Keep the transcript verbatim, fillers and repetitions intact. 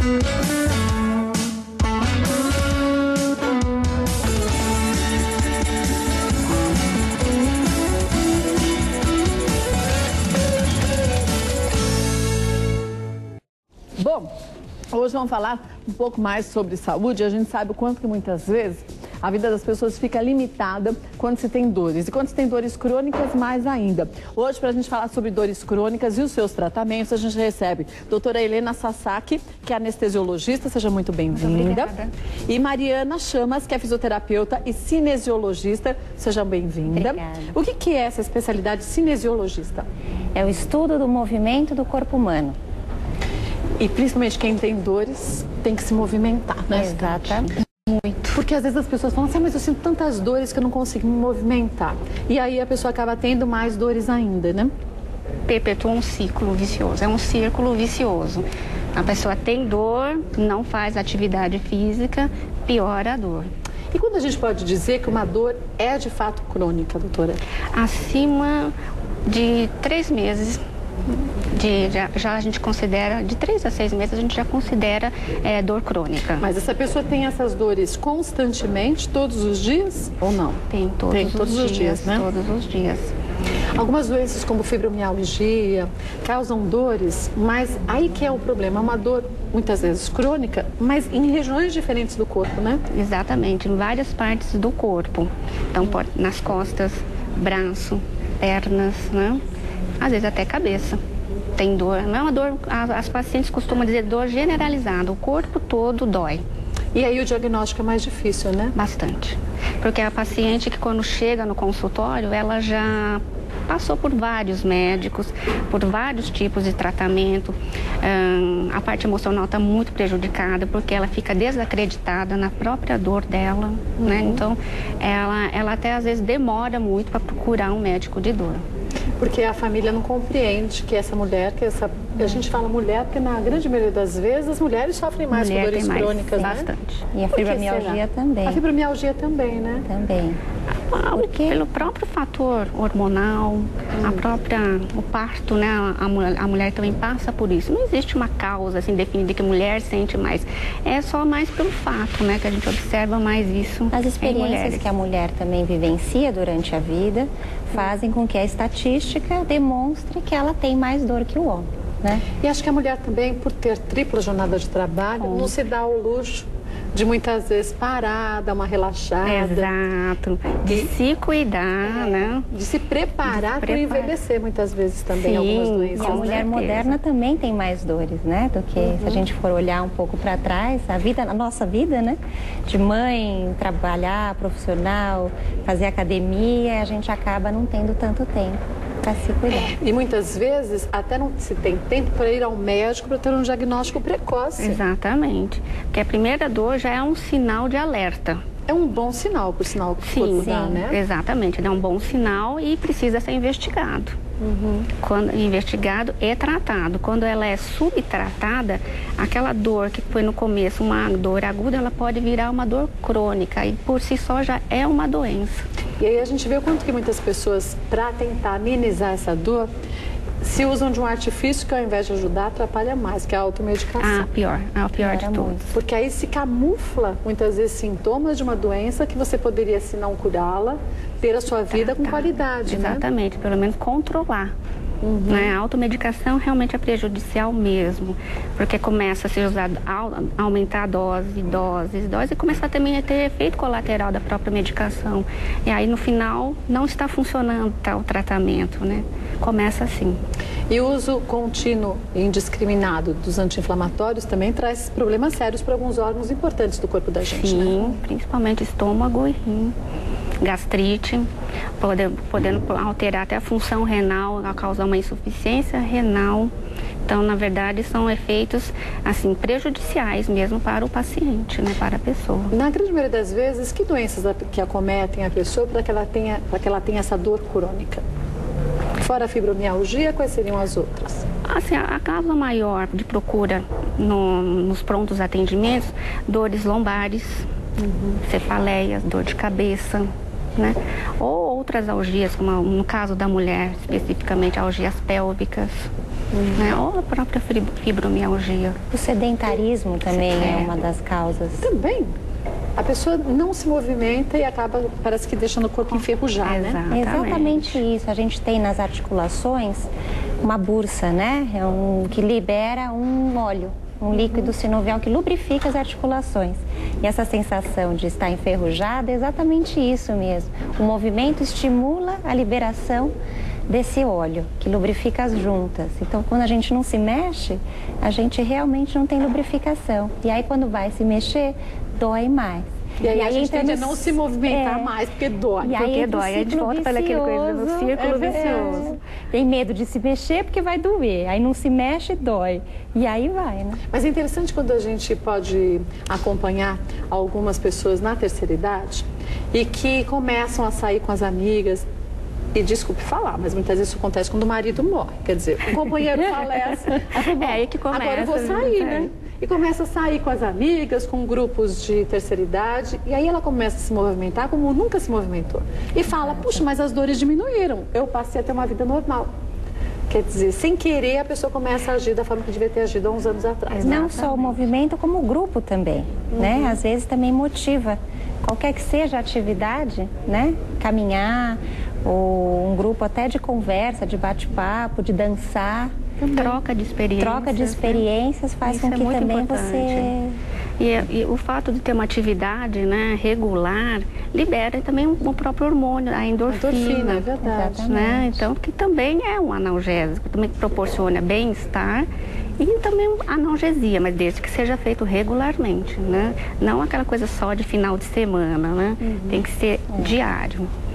Bom, hoje vamos falar um pouco mais sobre saúde. A gente sabe o quanto que muitas vezes a vida das pessoas fica limitada quando se tem dores. E quando se tem dores crônicas, mais ainda. Hoje, para a gente falar sobre dores crônicas e os seus tratamentos, a gente recebe a doutora Helena Sasaki, que é anestesiologista, seja muito bem-vinda. E Mariana Chamas, que é fisioterapeuta e cinesiologista, seja bem-vinda. O que, que é essa especialidade cinesiologista? É o estudo do movimento do corpo humano. E principalmente quem tem dores tem que se movimentar, né? Exatamente. Muito. Porque às vezes as pessoas falam assim, ah, mas eu sinto tantas dores que eu não consigo me movimentar. E aí a pessoa acaba tendo mais dores ainda, né? Perpetua um ciclo vicioso, é um círculo vicioso. A pessoa tem dor, não faz atividade física, piora a dor. E quando a gente pode dizer que uma dor é de fato crônica, doutora? Acima de três meses. De, já, já a gente considera, de três a seis meses, a gente já considera é, dor crônica. Mas essa pessoa tem essas dores constantemente, todos os dias ou não? Tem todos, tem, os, todos dias, os dias, né? Todos os dias. Algumas doenças como fibromialgia causam dores, mas aí que é o problema, é uma dor muitas vezes crônica, mas em regiões diferentes do corpo, né? Exatamente, em várias partes do corpo. Então, pode, nas costas, braço, pernas, né? Às vezes até cabeça. Tem dor, não é uma dor, as pacientes costumam dizer dor generalizada, o corpo todo dói. E aí o diagnóstico é mais difícil, né? Bastante. Porque a paciente que quando chega no consultório, ela já passou por vários médicos, por vários tipos de tratamento. Hum, a parte emocional está muito prejudicada porque ela fica desacreditada na própria dor dela, uhum. né? Então, ela, ela até às vezes demora muito para procurar um médico de dor. Porque a família não compreende que essa mulher, que essa... A gente fala mulher porque na grande maioria das vezes as mulheres sofrem mais mulher com dores mais, crônicas, bastante. né? E a fibromialgia também. A fibromialgia também, né? Também. Porque... Pelo próprio fator hormonal, hum. a própria, o parto, né? A, a, mulher, a mulher também passa por isso. Não existe uma causa assim definida que a mulher sente mais. É só mais pelo fato, né? Que a gente observa mais isso. As experiências que a mulher também vivencia durante a vida fazem com que a estatística demonstre que ela tem mais dor que o homem, né? E acho que a mulher também, por ter tripla jornada de trabalho, Bom. não se dá ao luxo de muitas vezes parar, dar uma relaxada. Exato. De se cuidar, é, né? De se preparar para envelhecer muitas vezes também. Sim, algumas doenças. E a mulher moderna também tem mais dores, né? Do que uhum. se a gente for olhar um pouco para trás, a vida, a nossa vida, né? De mãe, trabalhar, profissional, fazer academia, a gente acaba não tendo tanto tempo para se cuidar. E muitas vezes até não se tem tempo para ir ao médico para ter um diagnóstico precoce. Exatamente. Porque a primeira dor já é um sinal de alerta. É um bom sinal, por sinal que o corpo dá, né? Exatamente. É um bom sinal e precisa ser investigado. Uhum. Quando investigado e tratado. Quando ela é subtratada, aquela dor que foi no começo uma dor aguda, ela pode virar uma dor crônica e por si só já é uma doença. E aí a gente vê o quanto que muitas pessoas, para tentar amenizar essa dor, se usam de um artifício que ao invés de ajudar, atrapalha mais, que é a automedicação. Ah, pior. É o pior de todos. Porque aí se camufla, muitas vezes, sintomas de uma doença que você poderia, se não curá-la, ter a sua vida com qualidade, né? Exatamente, pelo menos controlar. Uhum. Né? A automedicação realmente é prejudicial mesmo, porque começa a ser usado, a aumentar a dose, doses, doses, e começa também a ter efeito colateral da própria medicação. E aí, no final, não está funcionando tá, o tratamento, né? Começa assim. E o uso contínuo e indiscriminado dos anti-inflamatórios também traz problemas sérios para alguns órgãos importantes do corpo da gente, Sim, né? Principalmente estômago e rim. Gastrite, podendo, podendo alterar até a função renal, a causar uma insuficiência renal. Então, na verdade, são efeitos assim prejudiciais mesmo para o paciente, né, para a pessoa. Na grande maioria das vezes, que doenças que acometem a pessoa para que ela tenha, para que ela tenha essa dor crônica? Fora a fibromialgia, quais seriam as outras? Assim, a causa maior de procura no, nos prontos atendimentos, dores lombares, uhum. cefaleias, dor de cabeça, né? Ou outras algias, como no caso da mulher, especificamente algias pélvicas, uhum. né? Ou a própria fibromialgia. O sedentarismo também é, é uma das causas. Também? A pessoa não se movimenta e acaba, parece que deixando o corpo enferrujar, Exatamente. né? Exatamente isso. A gente tem nas articulações uma bursa, né? É um, que libera um óleo, um líquido sinovial que lubrifica as articulações. E essa sensação de estar enferrujada é exatamente isso mesmo. O movimento estimula a liberação desse óleo, que lubrifica as juntas. Então, quando a gente não se mexe, a gente realmente não tem lubrificação. E aí, quando vai se mexer, dói mais. E aí, e aí a gente tende a não se movimentar é, mais, porque dói. E aí porque dói, a gente volta para aquele coisa do círculo é, vicioso. É. Tem medo de se mexer porque vai doer. Aí não se mexe, dói. E aí vai, né? Mas é interessante quando a gente pode acompanhar algumas pessoas na terceira idade e que começam a sair com as amigas. E desculpe falar, mas muitas vezes isso acontece quando o marido morre. Quer dizer, o companheiro falece. É aí que começa. Agora eu vou sair, né? E começa a sair com as amigas, com grupos de terceira idade. E aí ela começa a se movimentar como nunca se movimentou. E fala, puxa, mas as dores diminuíram. Eu passei a ter uma vida normal. Quer dizer, sem querer, a pessoa começa a agir da forma que devia ter agido há uns anos atrás. Não só o movimento, como o grupo também, uhum. né? Às vezes também motiva. Qualquer que seja a atividade, né? Caminhar, ou um grupo até de conversa, de bate-papo, de dançar. Também. Troca de experiências. Troca de experiências, né? Faz Isso com é que muito também importante. você... E, e o fato de ter uma atividade, né, regular, libera também o, o próprio hormônio, a endorfina. Endorfina, é verdade. Né? Então, que também é um analgésico, também proporciona bem-estar e também analgesia, mas desde que seja feito regularmente, né? Não aquela coisa só de final de semana, né? Uhum. Tem que ser é. diário.